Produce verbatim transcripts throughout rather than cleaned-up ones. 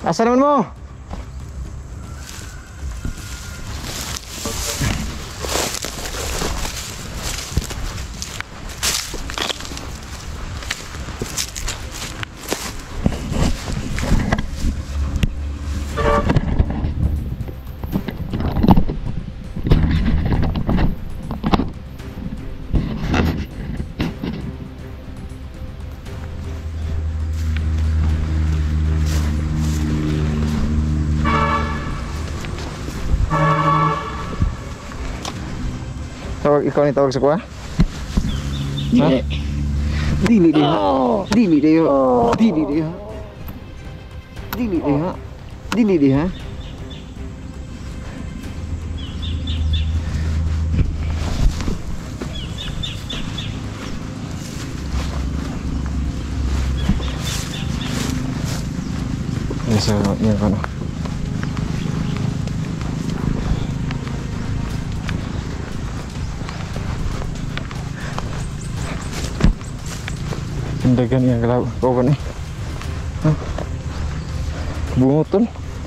Asa naman mo? Tawag, ikaw ni tawag sa kuha? Dili. Dili di ha. Dili di ha. Dili di ha. Dili di ha. Dili di ha. Yes, sir. Yan ka na. Dagan yang kalau kau ni, bungutan,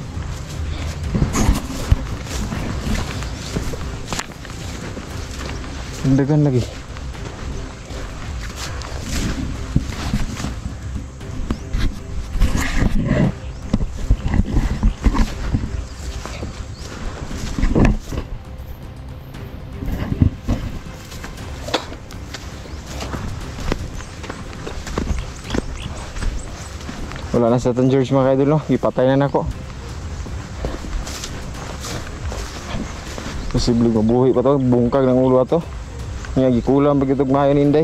dagan lagi. Wala na sa Saint George mga kaidol, no? Ipatay na nako. Posible mabuhi pa to, bungkag ng ulo ato. Nga gikulang begitu mayon inday.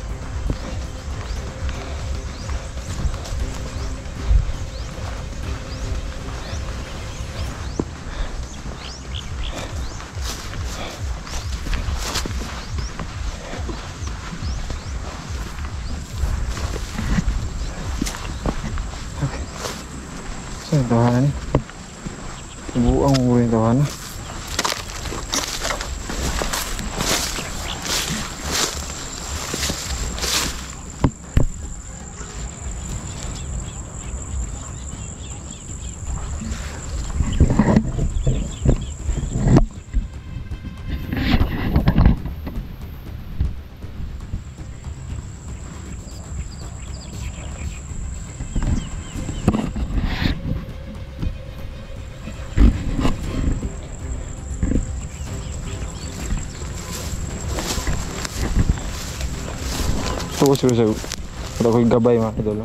Saan yung tawanan ni? Buang mula yung tawanan. Suko suko suko. Ada ko yung gabay mga idol.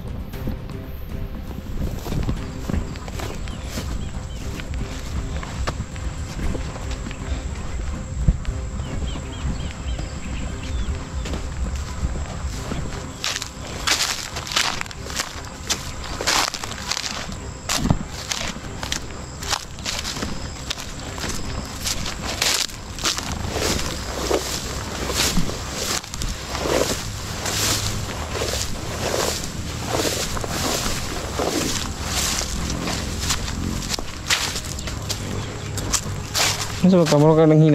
Masa kamu ka nang hina?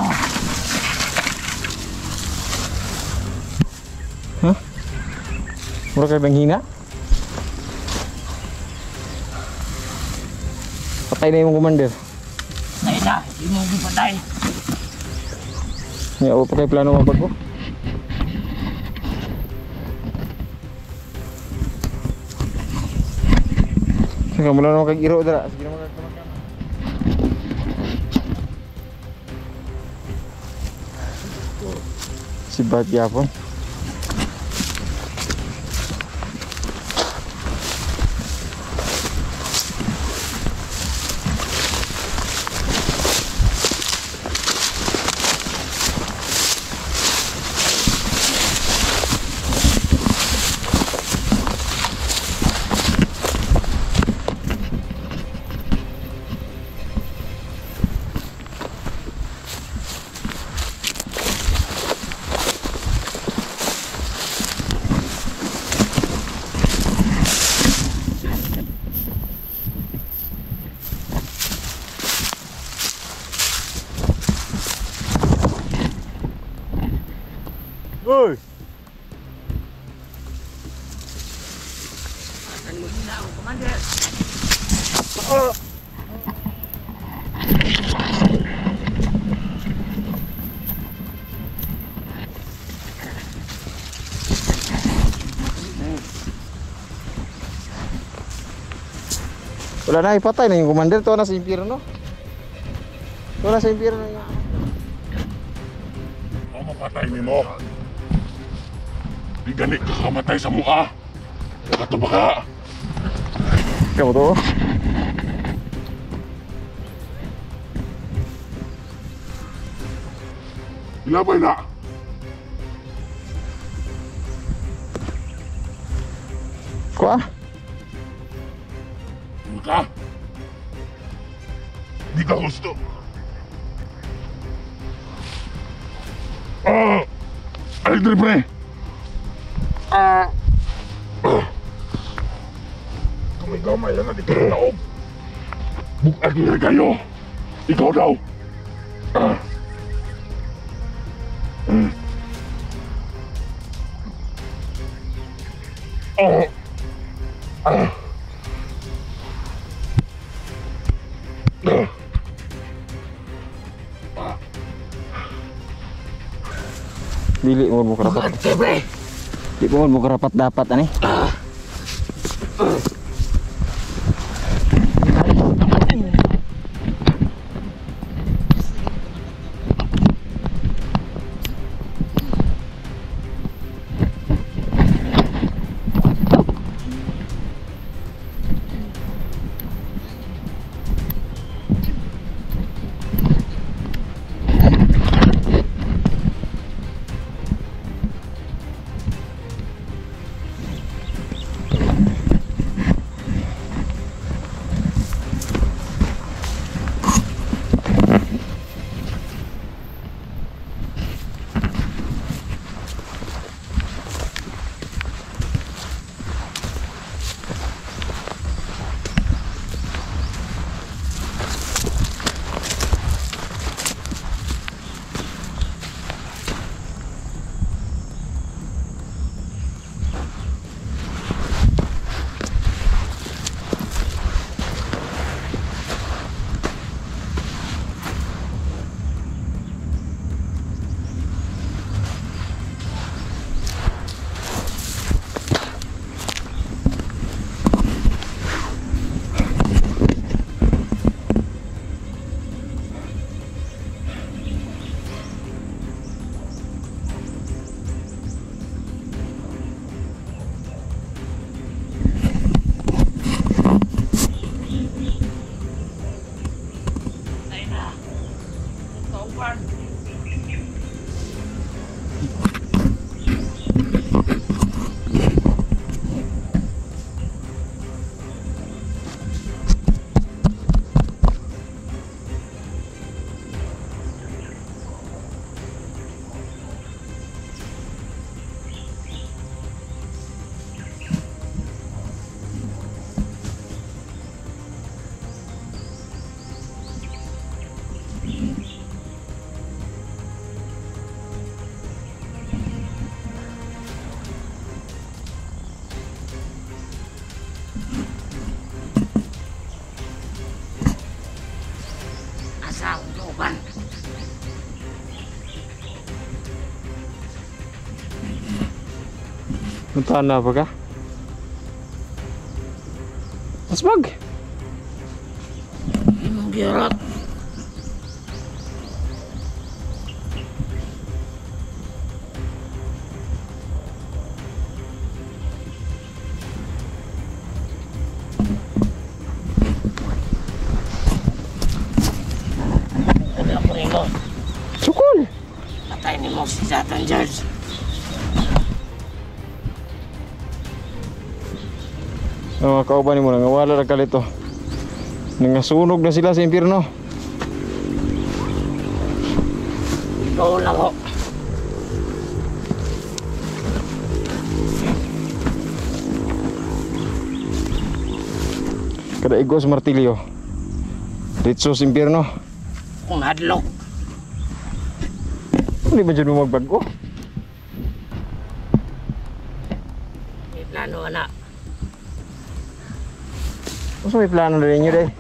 Hah? Mura ka nang hina? Patay na yung commander. Nay na, hindi mo patay. Ya, o pakai plano mabag ko. Sige, mula naman kag-iro dara. Sige naman kag-tamak. Si Bart yapon. Oi. Akan mo hina ang commander. Wala na, ipatay na yung commander. Ito na sa impyerno. Ito na sa impyerno yun. Ako mapatay ni mo. Di gani ka kamatay sa mukha. Kato ba ka? Ikaw to? Ilabay na. Kuha? Ano ka? Di ka gusto. Ah! Ay, dre, pre! Ah! Gamay-gamay yan na di ka ng taog. Bukag niya kayo. Ikaw daw. Ah! Mm. Ah! Ah! Dili mo mo karapat. Siyempre. Di mo mo karapat dapat ani. Asa ang looban. Puntahan na ba ka? Asbag! Imong giyarot. Ano ako rin mo? Sukol! Patay ni mo si Satan George. Ang mga kauban mo, nangawala na kalito. Nangasunog na sila sa impyerno. Ikaw lang ho. Kada igos martilyo. Ritso sa impyerno. Kung hadlok. Hindi ba dyan mo magbago? May plano, anak. Masa may plano na ninyo day?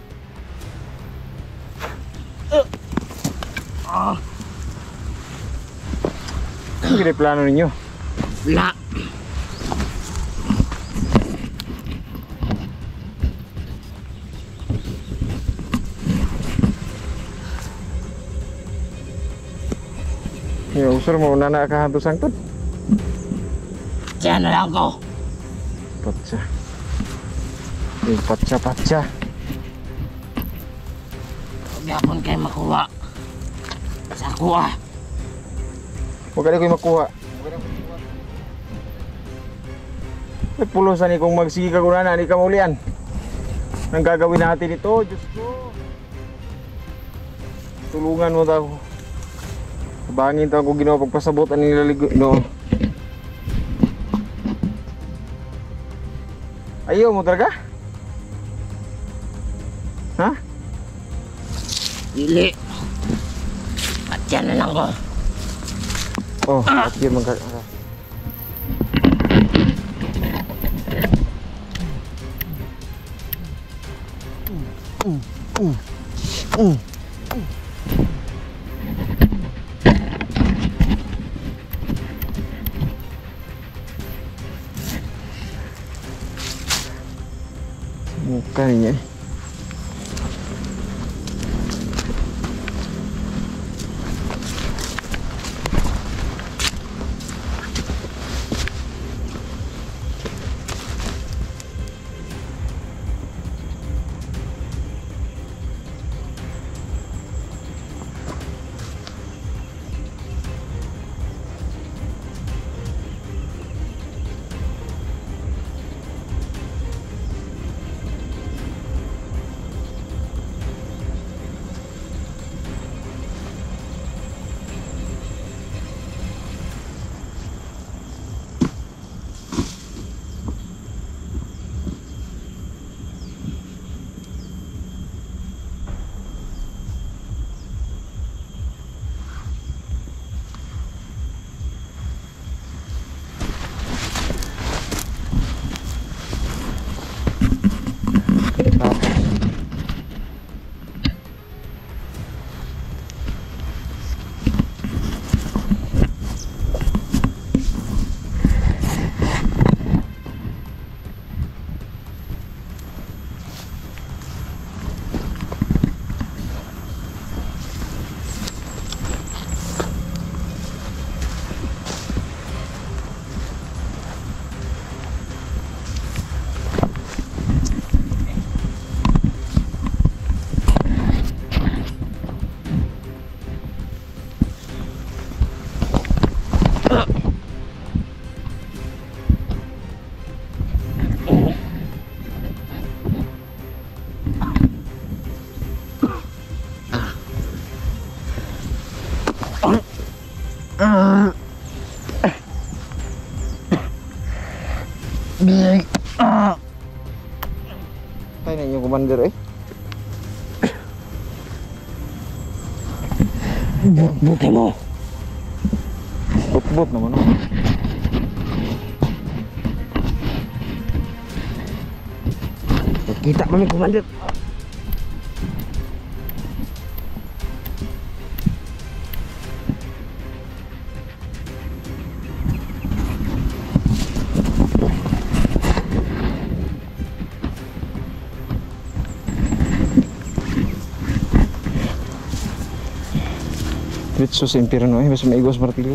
Ah, Ano kaya plano ninyo? wala. Yung usur mo na nakahanto sangkot. Diyan na lang ko. Patsa. Yung patsa-patsa. Gapon kayo makuha. Sa kuha. Huwag ka na ko'y makuha. Nagpulusan ni kung magsige ka kuna na, hindi ka maulian. Nang gagawin natin ito, Diyos ko. Tulungan mo daw. Bangin to ako ginawa pagpasabot ang nilaligo no. Ayaw mo talaga? Ha? Dili. At diyan na lang ko. Oh, at yun magka... Mm, mm, mm. Muka niya eh. Big. Ah. Tayo na yung commander eh. Buti mo. Bot-bot naman oh. Kita kami komandan. Diretso sa impyerno eh, basta maigos martilyo.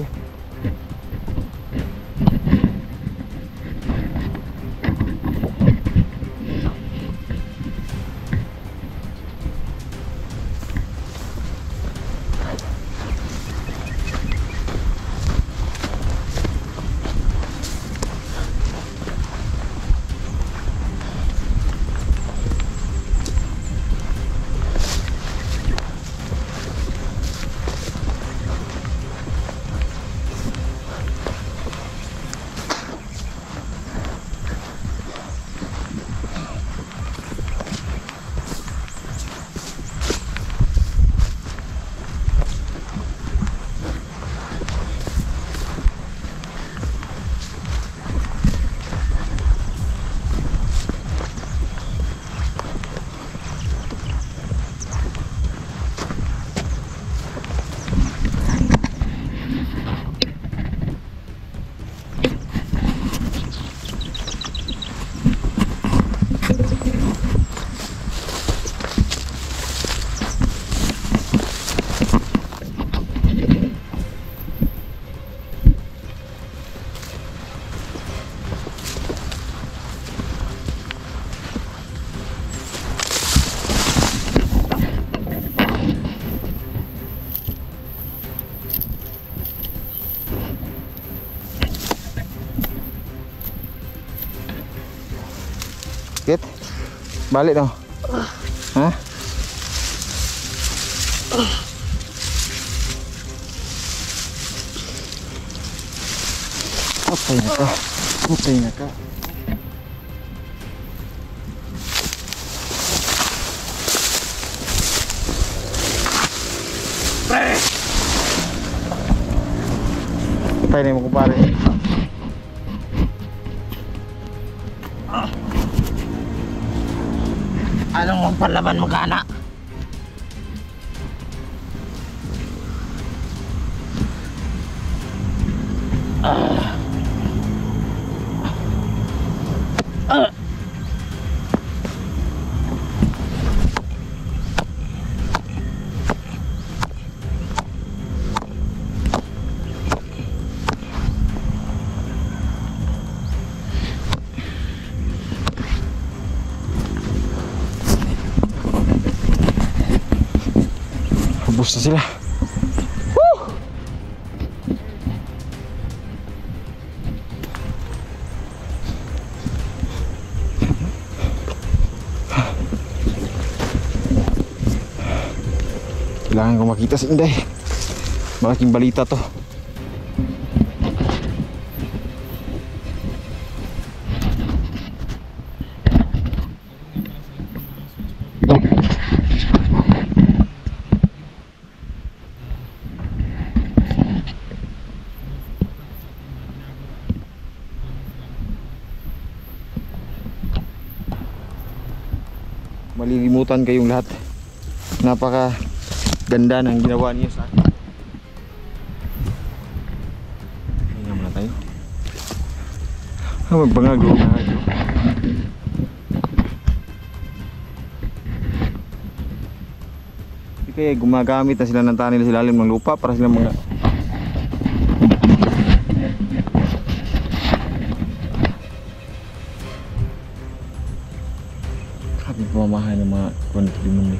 Sakit? Balik no? Ha? Patay na ka. Patay na ka. Patay na mo kumpare. Anong palaban mo kana? Ah. Ah. Ubus na sila. Kailangan ko makita si Inday. Malaking balita to. Malilimutan kayong lahat. Napaka ganda ng ginawa niyo sa akin. Hinga muna tayo. Ah, magbangag yung nahag. Hindi kaya gumagamit na sila ng tanil sa ilalim ng lupa para sila mga grabe pamamahay ng mga kuwanit di mundi.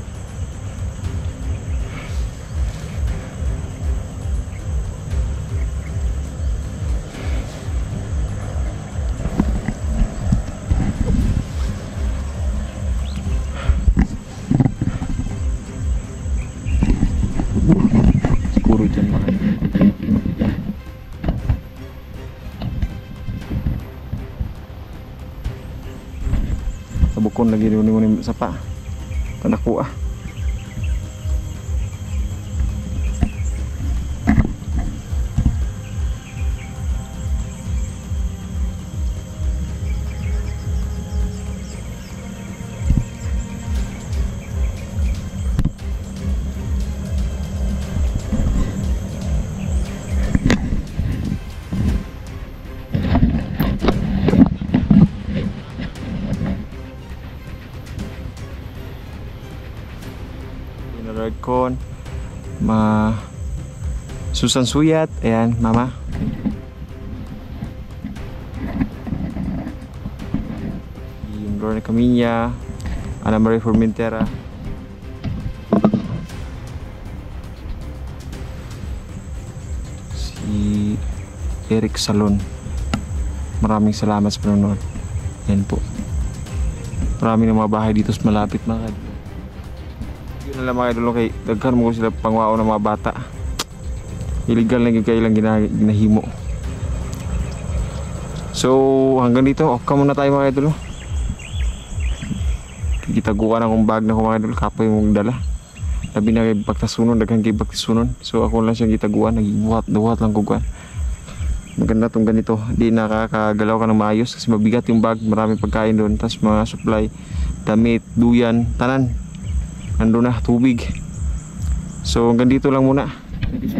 Siguro dyan mga bukon lagi ni sa pa tanaku ah. Kon ma Susan Suyat, ayan mama. Yung Lorna Camilla, Ana Maria Formentera, si Eric Salon. Maraming salamat sa panonood. Yan po. Maraming ng mga bahay dito sa malapit mga kadol. Yun na lang mga idol, kay daghan mo ko sila pangwao ng mga bata. Illegal na kayo lang ginahimo. So hanggang dito, off ka muna tayo mga idol. Kitaguan akong bag na ko mga idol, kapoy mong dala. Labi na kay pagtasunon, daghan kay pagtasunon. So ako lang siyang gitaguan, nagibuhat-buhat lang ko kuan. Maganda tong ganito, di nakakagalaw ka ng maayos kasi mabigat yung bag, maraming pagkain doon, tapos mga supply, damit, duyan, tanan. Nandun na, tubig. So hanggang dito lang muna.